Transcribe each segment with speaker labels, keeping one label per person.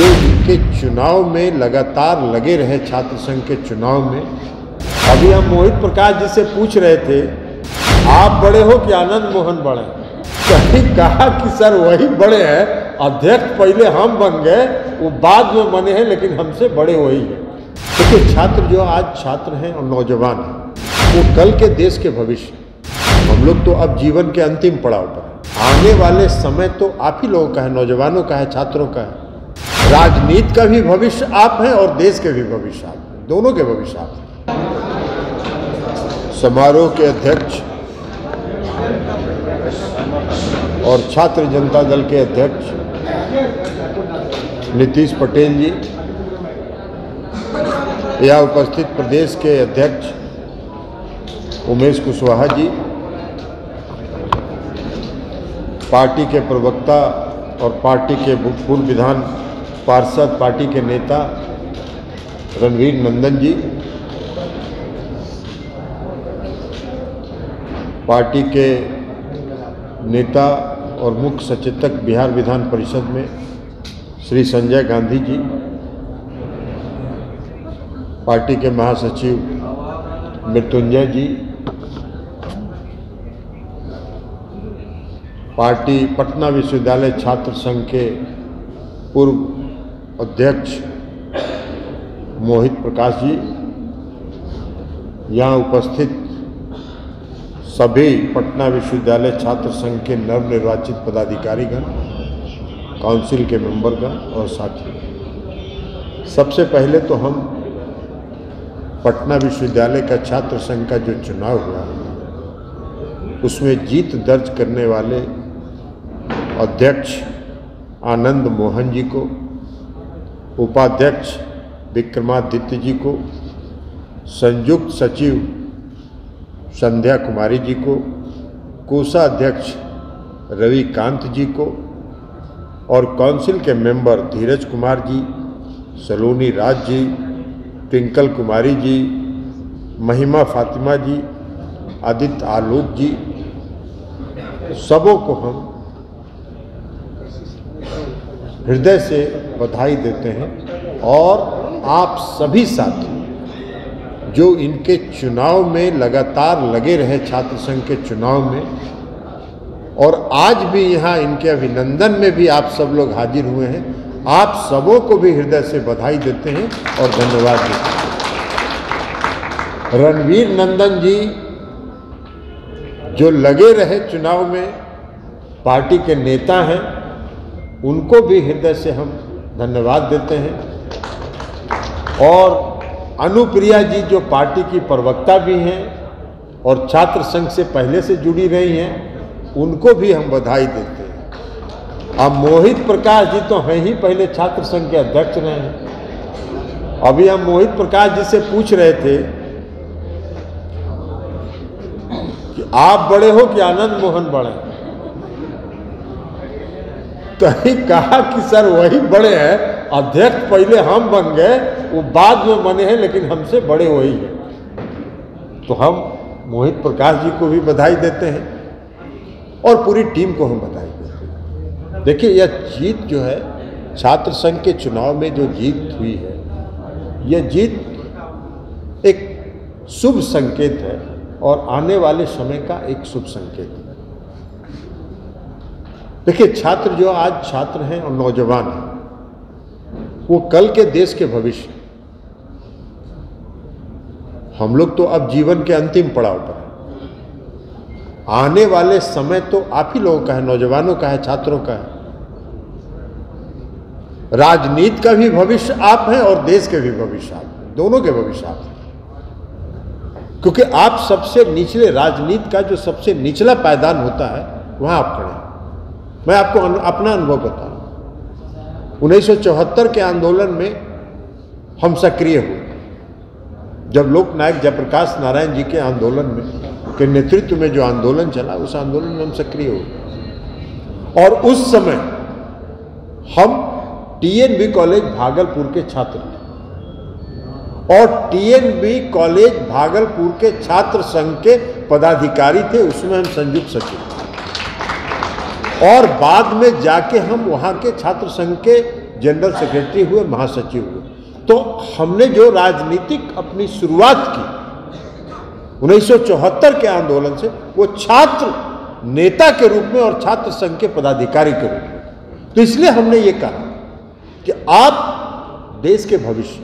Speaker 1: जो इनके चुनाव में लगातार लगे रहे, छात्र संघ के चुनाव में। अभी हम मोहित प्रकाश जी से पूछ रहे थे, आप बड़े हो कि आनंद मोहन बड़े? कहीं कहा कि सर वही बड़े हैं, अध्यक्ष पहले हम बन गए, वो बाद में बने हैं, लेकिन हमसे बड़े वही हैं। क्योंकि छात्र जो आज छात्र हैं और नौजवान हैं, वो कल के देश के भविष्य। हम लोग तो अब जीवन के अंतिम पड़ाव पर हैं। आने वाले समय तो आप ही लोगों का है, नौजवानों का है, छात्रों का है। राजनीति का भी भविष्य आप हैं और देश के भी भविष्य आप हैं, दोनों के भविष्य आप हैं। समारोह के अध्यक्ष और छात्र जनता दल के अध्यक्ष नीतीश पटेल जी, यहाँ उपस्थित प्रदेश के अध्यक्ष उमेश कुशवाहा जी, पार्टी के प्रवक्ता और पार्टी के पूर्व विधान पार्षद, पार्टी के नेता रणवीर नंदन जी, पार्टी के नेता और मुख्य सचेतक बिहार विधान परिषद में श्री संजय गांधी जी, पार्टी के महासचिव मृत्युंजय जी, पार्टी पटना विश्वविद्यालय छात्र संघ के पूर्व अध्यक्ष मोहित प्रकाश जी, यहाँ उपस्थित सभी पटना विश्वविद्यालय छात्र संघ के नवनिर्वाचित पदाधिकारीगण, काउंसिल के मेंबरगण और साथी। सबसे पहले तो हम पटना विश्वविद्यालय का छात्र संघ का जो चुनाव हुआ, उसमें जीत दर्ज करने वाले अध्यक्ष आनंद मोहन जी को, उपाध्यक्ष विक्रमादित्य जी को, संयुक्त सचिव संध्या कुमारी जी को, कोषाध्यक्ष रविकांत जी को और काउंसिल के मेंबर धीरज कुमार जी, सलोनी राज जी, ट्विंकल कुमारी जी, महिमा फातिमा जी, आदित्य आलोक जी, सबों को हम हृदय से बधाई देते हैं। और आप सभी साथी जो इनके चुनाव में लगातार लगे रहे, छात्र संघ के चुनाव में, और आज भी यहाँ इनके अभिनंदन में भी आप सब लोग हाजिर हुए हैं, आप सबों को भी हृदय से बधाई देते हैं और धन्यवाद देते हैं। रणवीर नंदन जी जो लगे रहे चुनाव में, पार्टी के नेता हैं, उनको भी हृदय से हम धन्यवाद देते हैं। और अनुप्रिया जी जो पार्टी की प्रवक्ता भी हैं और छात्र संघ से पहले से जुड़ी रही हैं, उनको भी हम बधाई देते हैं। अब मोहित प्रकाश जी तो हैं ही, पहले छात्र संघ के अध्यक्ष रहे हैं। अभी हम मोहित प्रकाश जी से पूछ रहे थे कि आप बड़े हो कि आनंद मोहन बड़े? कहीं कहा कि सर वही बड़े हैं, अध्यक्ष पहले हम बन गए, वो बाद में बने हैं, लेकिन हमसे बड़े वही हैं। तो हम मोहित प्रकाश जी को भी बधाई देते हैं और पूरी टीम को हम बधाई देते हैं। देखिए, यह जीत जो है, छात्र संघ के चुनाव में जो जीत हुई है, यह जीत एक शुभ संकेत है और आने वाले समय का एक शुभ संकेत है। देखिए, छात्र जो आज छात्र हैं और नौजवान हैं, वो कल के देश के भविष्य। हम लोग तो अब जीवन के अंतिम पड़ाव पर हैं। आने वाले समय तो आप ही लोगों का है, नौजवानों का है, छात्रों का है। राजनीति का भी भविष्य आप हैं और देश के भी भविष्य आप हैं, दोनों के भविष्य आप हैं। क्योंकि आप सबसे निचले, राजनीति का जो सबसे निचला पायदान होता है, वहां आप खड़े हैं। मैं आपको अपना अनुभव बताऊं। 1974 के आंदोलन में हम सक्रिय हुए। जब लोकनायक जयप्रकाश नारायण जी के आंदोलन में के नेतृत्व में जो आंदोलन चला, उस आंदोलन में हम सक्रिय हुए। और उस समय हम टीएनबी कॉलेज भागलपुर के छात्र थे और टीएनबी कॉलेज भागलपुर के छात्र संघ के पदाधिकारी थे। उसमें हम संयुक्त सचिव थे और बाद में जाके हम वहाँ के छात्र संघ के जनरल सेक्रेटरी हुए, महासचिव हुए। तो हमने जो राजनीतिक अपनी शुरुआत की 1974 के आंदोलन से, वो छात्र नेता के रूप में और छात्र संघ के पदाधिकारी के रूप में। तो इसलिए हमने ये कहा कि आप देश के भविष्य,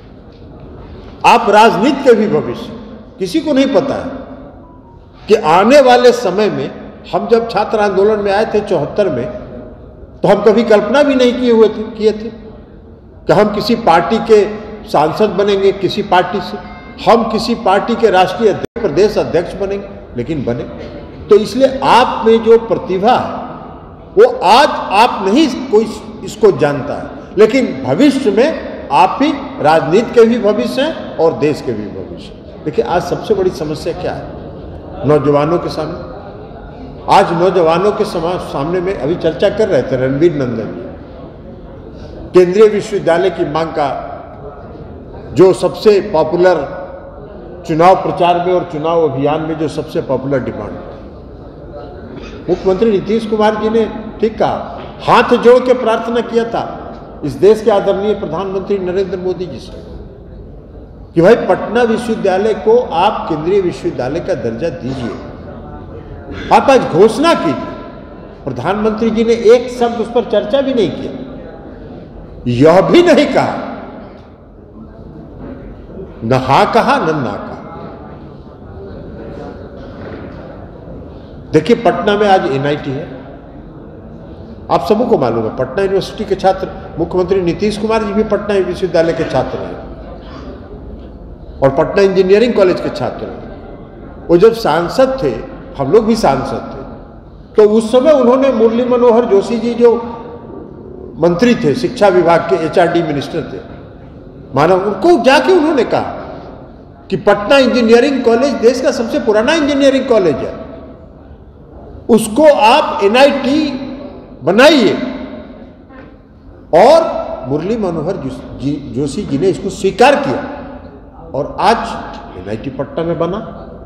Speaker 1: आप राजनीति के भी भविष्य, किसी को नहीं पता है कि आने वाले समय में, हम जब छात्र आंदोलन में आए थे 74 में, तो हम कभी कल्पना भी नहीं किए थे कि हम किसी पार्टी के सांसद बनेंगे, किसी पार्टी से हम किसी पार्टी के राष्ट्रीय अध्यक्ष, प्रदेश अध्यक्ष बनेंगे, लेकिन बने। तो इसलिए आप में जो प्रतिभा है वो आज आप नहीं कोई इसको जानता है, लेकिन भविष्य में आप ही राजनीति के भी भविष्य हैं और देश के भी भविष्य। देखिए आज सबसे बड़ी समस्या क्या है नौजवानों के सामने। आज नौजवानों के सामने में अभी चर्चा कर रहे थे रणवीर नंदन जी, केंद्रीय विश्वविद्यालय की मांग का जो सबसे पॉपुलर चुनाव प्रचार में और चुनाव अभियान में जो सबसे पॉपुलर डिमांड, मुख्यमंत्री नीतीश कुमार जी ने ठीक कहा, हाथ जोड़ के प्रार्थना किया था इस देश के आदरणीय प्रधानमंत्री नरेंद्र मोदी जी से कि भाई पटना विश्वविद्यालय को आप केंद्रीय विश्वविद्यालय का दर्जा दीजिए। आप आज घोषणा कीजिए। प्रधानमंत्री जी ने एक शब्द उस पर चर्चा भी नहीं किया, यह भी नहीं कहा, न हा कहा न ना कहा। देखिए पटना में आज एनआईटी है, आप सबको मालूम है। पटना यूनिवर्सिटी के छात्र, मुख्यमंत्री नीतीश कुमार जी भी पटना विश्वविद्यालय के छात्र हैं और पटना इंजीनियरिंग कॉलेज के छात्र हैं। वो जब सांसद थे, हम लोग भी सांसद थे, तो उस समय उन्होंने मुरली मनोहर जोशी जी जो मंत्री थे, शिक्षा विभाग के एचआरडी मिनिस्टर थे, मानव, उनको जाके उन्होंने कहा कि पटना इंजीनियरिंग कॉलेज देश का सबसे पुराना इंजीनियरिंग कॉलेज है, उसको आप एनआईटी बनाइए। और मुरली मनोहर जोशी जी ने इसको स्वीकार किया और आज एनआईटी पटना में बना।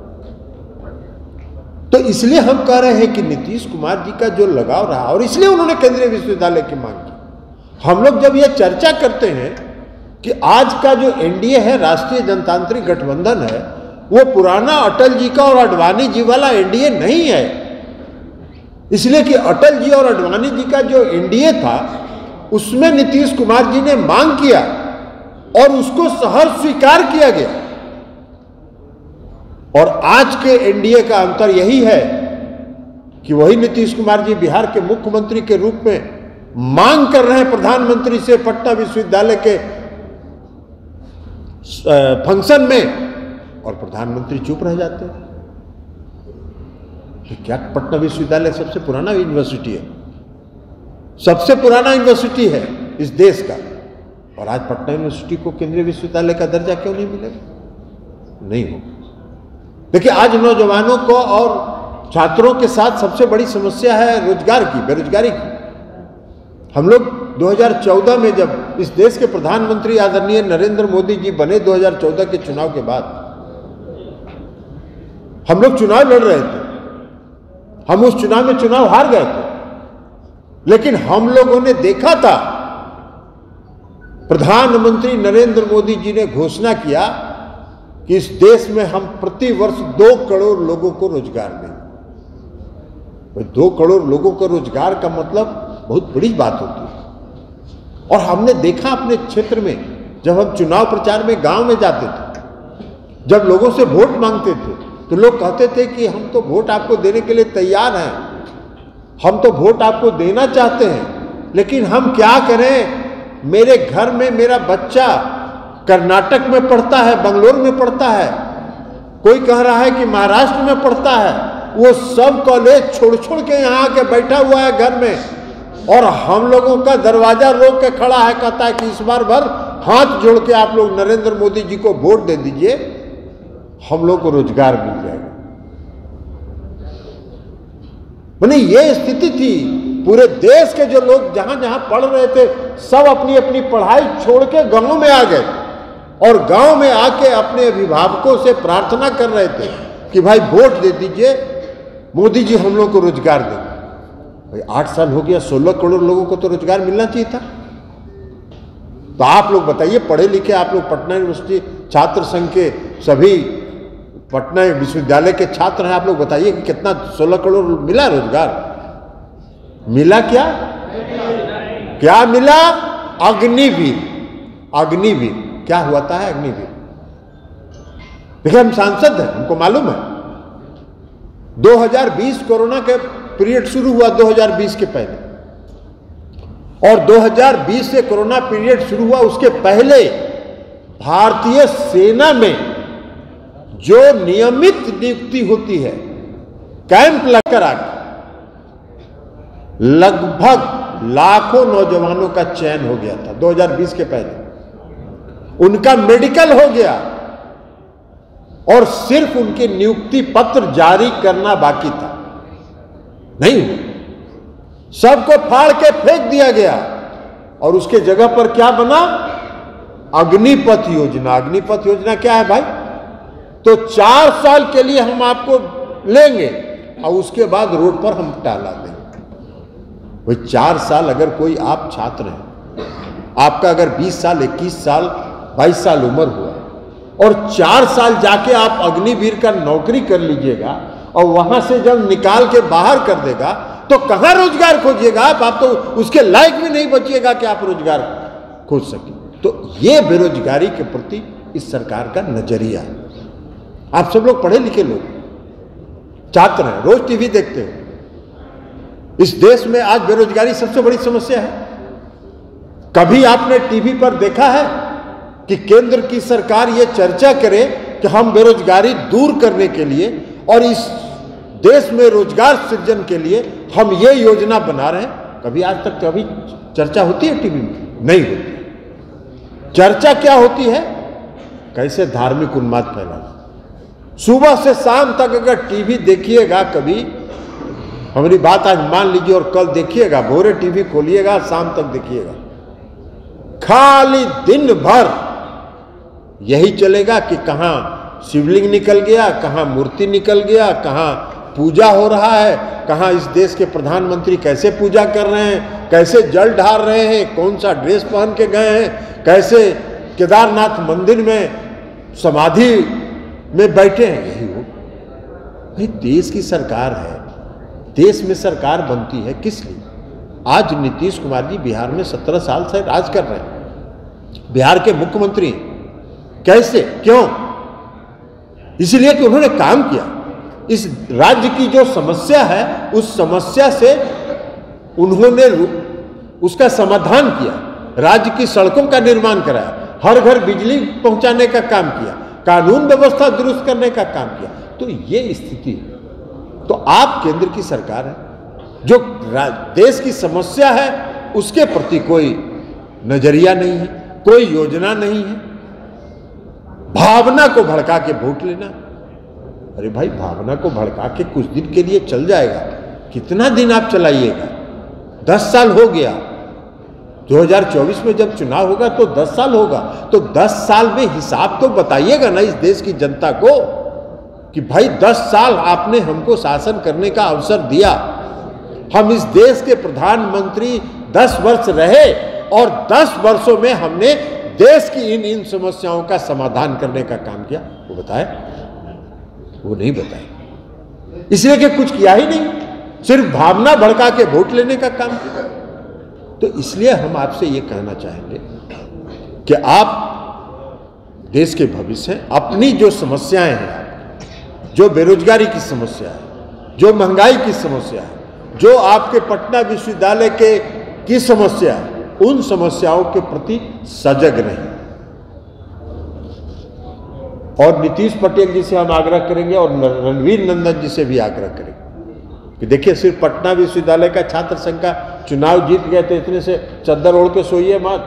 Speaker 1: तो इसलिए हम कह रहे हैं कि नीतीश कुमार जी का जो लगाव रहा और इसलिए उन्होंने केंद्रीय विश्वविद्यालय की मांग की। हम लोग जब ये चर्चा करते हैं कि आज का जो एनडीए है, राष्ट्रीय जनतांत्रिक गठबंधन है, वो पुराना अटल जी का और अडवाणी जी वाला एनडीए नहीं है। इसलिए कि अटल जी और अडवाणी जी का जो एनडीए था उसमें नीतीश कुमार जी ने मांग किया और उसको सहर्ष स्वीकार किया गया। और आज के एनडीए का अंतर यही है कि वही नीतीश कुमार जी बिहार के मुख्यमंत्री के रूप में मांग कर रहे हैं प्रधानमंत्री से पटना विश्वविद्यालय के फंक्शन में, और प्रधानमंत्री चुप रह जाते हैं। कि क्या पटना विश्वविद्यालय सबसे पुराना यूनिवर्सिटी है, सबसे पुराना यूनिवर्सिटी है इस देश का, और आज पटना यूनिवर्सिटी को केंद्रीय विश्वविद्यालय का दर्जा क्यों नहीं मिलेगा? नहीं हो। देखिए आज नौजवानों को और छात्रों के साथ सबसे बड़ी समस्या है रोजगार की, बेरोजगारी की। हम लोग 2014 में जब इस देश के प्रधानमंत्री आदरणीय नरेंद्र मोदी जी बने, 2014 के चुनाव के बाद हम लोग चुनाव लड़ रहे थे। हम उस चुनाव में चुनाव हार गए थे, लेकिन हम लोगों ने देखा था प्रधानमंत्री नरेंद्र मोदी जी ने घोषणा किया कि इस देश में हम प्रति वर्ष 2 करोड़ लोगों को रोजगार देंगे। 2 करोड़ लोगों को रोजगार का मतलब बहुत बड़ी बात होती है। और हमने देखा अपने क्षेत्र में, जब हम चुनाव प्रचार में गांव में जाते थे, जब लोगों से वोट मांगते थे, तो लोग कहते थे कि हम तो वोट आपको देने के लिए तैयार हैं, हम तो वोट आपको देना चाहते हैं, लेकिन हम क्या करें, मेरे घर में मेरा बच्चा कर्नाटक में पढ़ता है, बंगलोर में पढ़ता है, कोई कह रहा है कि महाराष्ट्र में पढ़ता है, वो सब कॉलेज छोड़ छोड़ के यहाँ आके बैठा हुआ है घर में, और हम लोगों का दरवाजा रोक के खड़ा है, कहता है कि इस बार भर हाथ जोड़ के आप लोग नरेंद्र मोदी जी को वोट दे दीजिए, हम लोग को रोजगार मिल जाएगा। माने ये स्थिति थी। पूरे देश के जो लोग जहां जहां पढ़ रहे थे, सब अपनी अपनी पढ़ाई छोड़ के गांव में आ गए और गांव में आके अपने अभिभावकों से प्रार्थना कर रहे थे कि भाई वोट दे दीजिए, मोदी जी हम लोग को रोजगार देंगे। 8 साल हो गया, 16 करोड़ लोगों को तो रोजगार मिलना चाहिए था। तो आप लोग बताइए, पढ़े लिखे आप लोग पटना यूनिवर्सिटी छात्र संघ के सभी पटना विश्वविद्यालय के छात्र हैं, आप लोग बताइए कि कितना 16 करोड़ मिला रोजगार? मिला क्या? क्या मिला? अग्निवीर। अग्निवीर क्या हुआ है? अग्निवीर देखिए, हम सांसद हैं, हमको मालूम है। 2020 कोरोना के पीरियड शुरू हुआ 2020 के पहले, और 2020 से कोरोना पीरियड शुरू हुआ उसके पहले भारतीय सेना में जो नियमित नियुक्ति होती है, कैंप लगकर आकर लगभग लाखों नौजवानों का चयन हो गया था 2020 के पहले। उनका मेडिकल हो गया और सिर्फ उनके नियुक्ति पत्र जारी करना बाकी था, नहीं हुआ। सबको फाड़ के फेंक दिया गया और उसके जगह पर क्या बना? अग्निपथ योजना। अग्निपथ योजना क्या है भाई? तो 4 साल के लिए हम आपको लेंगे और उसके बाद रोड पर हम टाला देंगे। वही 4 साल, अगर कोई आप छात्र हैं, आपका अगर 20 साल, 21 साल, 22 साल उम्र हुआ और 4 साल जाके आप अग्निवीर का नौकरी कर लीजिएगा और वहां से जब निकाल के बाहर कर देगा तो कहां रोजगार खोजिएगा आप तो उसके लायक भी नहीं बचिएगा कि आप रोजगार खोज सके। तो ये बेरोजगारी के प्रति इस सरकार का नजरिया है। आप सब लोग पढ़े लिखे लोग, छात्र हैं, रोज टीवी देखते हो। इस देश में आज बेरोजगारी सबसे बड़ी समस्या है। कभी आपने टीवी पर देखा है कि केंद्र की सरकार ये चर्चा करे कि हम बेरोजगारी दूर करने के लिए और इस देश में रोजगार सृजन के लिए हम ये योजना बना रहे हैं? कभी आज तक कभी चर्चा होती है टीवी में? नहीं होती। चर्चा क्या होती है? कैसे धार्मिक उन्माद फैलाना। सुबह से शाम तक अगर टीवी देखिएगा, कभी हमारी बात आज मान लीजिए और कल देखिएगा, भोरे टीवी खोलिएगा, शाम तक देखिएगा, खाली दिन भर यही चलेगा कि कहां शिवलिंग निकल गया, कहां मूर्ति निकल गया, कहां पूजा हो रहा है, कहां इस देश के प्रधानमंत्री कैसे पूजा कर रहे हैं, कैसे जल ढार रहे हैं, कौन सा ड्रेस पहन के गए हैं, कैसे केदारनाथ मंदिर में समाधि में बैठे हैं। यही हो भाई, देश की सरकार है। देश में सरकार बनती है किस लिए? आज नीतीश कुमार जी बिहार में 17 साल से राज कर रहे हैं, बिहार के मुख्यमंत्री। कैसे? क्यों? इसलिए कि उन्होंने काम किया। इस राज्य की जो समस्या है उस समस्या से उन्होंने उसका समाधान किया, राज्य की सड़कों का निर्माण कराया, हर घर बिजली पहुंचाने का काम किया, कानून व्यवस्था दुरुस्त करने का काम किया। तो ये स्थिति है। तो आप केंद्र की सरकार है, जो देश की समस्या है उसके प्रति कोई नजरिया नहीं है, कोई योजना नहीं है। भावना को भड़का के वोट लेना। अरे भाई, भावना को भड़का के कुछ दिन के लिए चल जाएगा, कितना दिन आप चलाइएगा? 10 साल हो गया। 2024 में जब चुनाव होगा तो 10 साल होगा। तो 10 साल में हिसाब तो बताइएगा ना इस देश की जनता को कि भाई 10 साल आपने हमको शासन करने का अवसर दिया, हम इस देश के प्रधानमंत्री 10 वर्ष रहे और 10 वर्षों में हमने देश की इन समस्याओं का समाधान करने का काम किया। वो बताए? वो नहीं बताए, इसलिए कि कुछ किया ही नहीं, सिर्फ भावना भड़का के वोट लेने का काम किया। तो इसलिए हम आपसे ये कहना चाहेंगे कि आप देश के भविष्य हैं। अपनी जो समस्याएं हैं, जो बेरोजगारी की समस्या है, जो महंगाई की समस्या है, जो आपके पटना विश्वविद्यालय की समस्या है, उन समस्याओं के प्रति सजग रहें। और नीतीश पटेल जी से हम आग्रह करेंगे और रणवीर नंदन जी से भी आग्रह करेंगे कि देखिए, सिर्फ पटना विश्वविद्यालय का छात्र संघ का चुनाव जीत गए तो इतने से चद्दर ओढ़ के सोइए मत।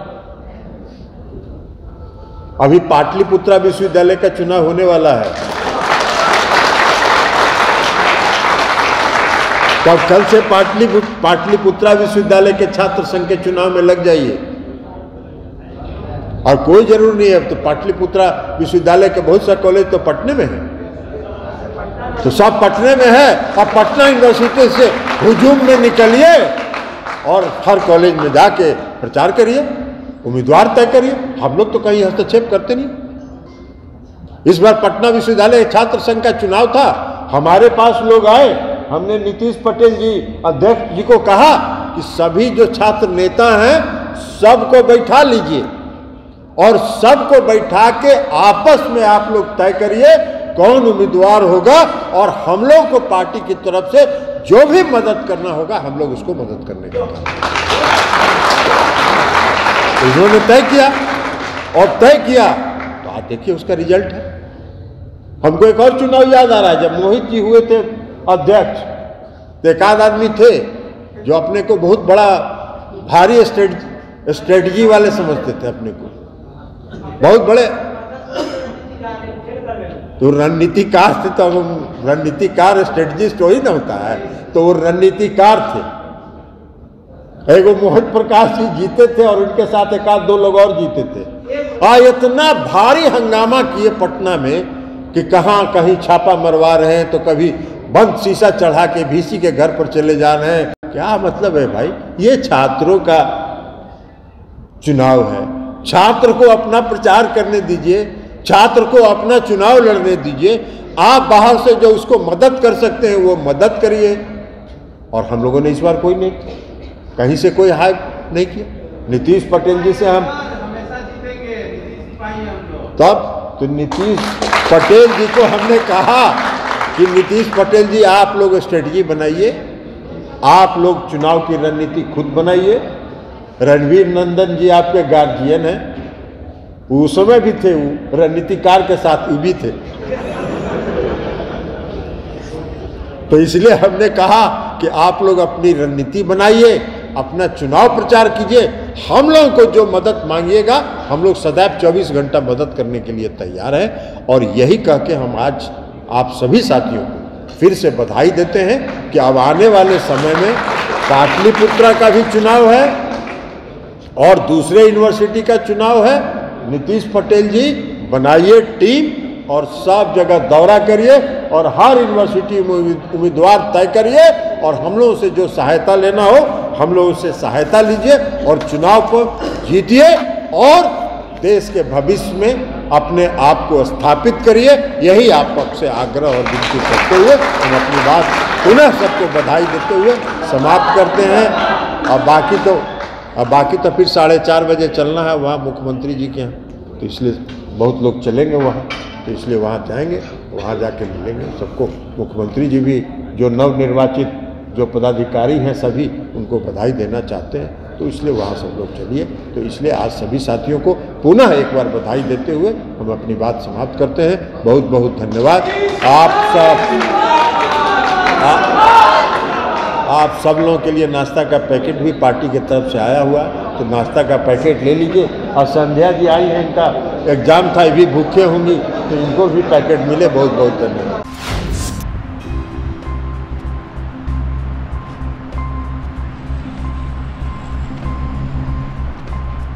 Speaker 1: अभी पाटलिपुत्रा विश्वविद्यालय का चुनाव होने वाला है, तो कल से पाटलिपुत्रा विश्वविद्यालय के छात्र संघ के चुनाव में लग जाइए। और कोई जरूर नहीं है, तो पाटलिपुत्रा विश्वविद्यालय के बहुत सा कॉलेज तो पटने में है, तो सब पटने में है। और पटना यूनिवर्सिटी से हुजूम में निकलिए और हर कॉलेज में जाके प्रचार करिए। उम्मीदवार तय करिए, हम लोग तो कहीं हस्तक्षेप करते नहीं। इस बार पटना विश्वविद्यालय छात्र संघ का चुनाव था, हमारे पास लोग आए, हमने नीतीश पटेल जी अध्यक्ष जी को कहा कि सभी जो छात्र नेता हैं सबको बैठा लीजिए और सबको बैठा के आपस में आप लोग तय करिए कौन उम्मीदवार होगा, और हम लोग को पार्टी की तरफ से जो भी मदद करना होगा हम लोग उसको मदद करने का काम। उन्होंने तय किया और तय किया तो आज देखिए उसका रिजल्ट है। हमको एक और चुनाव याद आ रहा है, जब मोहित जी हुए थे अध्यक्ष तो एक आध आदमी थे जो अपने को बहुत बड़ा भारी स्ट्रेटजी वाले समझते थे, अपने को बहुत बड़े, तो रणनीतिकार थे। तो हम रणनीतिकार स्ट्रेटजिस्ट वही ना होता है, तो वो रणनीतिकार थे। एक मोहित प्रकाश जी जीते थे और उनके साथ एक आध दो लोग और जीते थे। इतना भारी हंगामा किए पटना में कि कहाँ कहीं छापा मरवा रहे हैं, तो कभी बंद शीशा चढ़ा के VC के घर पर चले जा रहे हैं। क्या मतलब है भाई, ये छात्रों का चुनाव है, छात्र को अपना प्रचार करने दीजिए, छात्र को अपना चुनाव लड़ने दीजिए। आप बाहर से जो उसको मदद कर सकते हैं वो मदद करिए। और हम लोगों ने इस बार कोई नहीं, कहीं से कोई हाइप नहीं किया। नीतीश पटेल जी से हम तब तो नीतीश पटेल जी को हमने कहा कि नीतीश पटेल जी आप लोग स्ट्रेटजी बनाइए, आप लोग चुनाव की रणनीति खुद बनाइए। रणवीर नंदन जी आपके गार्जियन हैं, उस समय भी थे, वो रणनीतिकार के साथ भी थे। तो इसलिए हमने कहा कि आप लोग अपनी रणनीति बनाइए, अपना चुनाव प्रचार कीजिए, हम लोगों को जो मदद मांगिएगा हम लोग सदैव 24 घंटा मदद करने के लिए तैयार हैं। और यही कह के हम आज आप सभी साथियों को फिर से बधाई देते हैं कि अब आने वाले समय में पाटलिपुत्रा का भी चुनाव है और दूसरे यूनिवर्सिटी का चुनाव है। नीतीश पटेल जी बनाइए टीम और सब जगह दौरा करिए और हर यूनिवर्सिटी में उम्मीदवार तय करिए, और हम लोगों से जो सहायता लेना हो हम लोग उससे सहायता लीजिए और चुनाव को जीतिए और देश के भविष्य में अपने आप को स्थापित करिए। यही आप से आग्रह और विनती करते हुए हम अपनी बात पुनः सबको बधाई देते हुए समाप्त करते हैं। अब बाकी तो फिर 4:30 बजे चलना है वहाँ मुख्यमंत्री जी के यहाँ, तो इसलिए बहुत लोग चलेंगे वहाँ, तो इसलिए वहाँ जाएंगे, वहाँ जाके मिलेंगे सबको। मुख्यमंत्री जी भी जो नवनिर्वाचित जो पदाधिकारी हैं सभी उनको बधाई देना चाहते हैं, तो इसलिए वहाँ सब लोग चलिए। तो इसलिए आज सभी साथियों को पुनः एक बार बधाई देते हुए हम अपनी बात समाप्त करते हैं। बहुत बहुत धन्यवाद। आप सब लोगों के लिए नाश्ता का पैकेट भी पार्टी की तरफ से आया हुआ है, तो नाश्ता का पैकेट ले लीजिए। और संध्या जी आई हैं, इनका एग्जाम था, ये भी भूखे होंगी, तो इनको भी पैकेट मिले। बहुत बहुत धन्यवाद।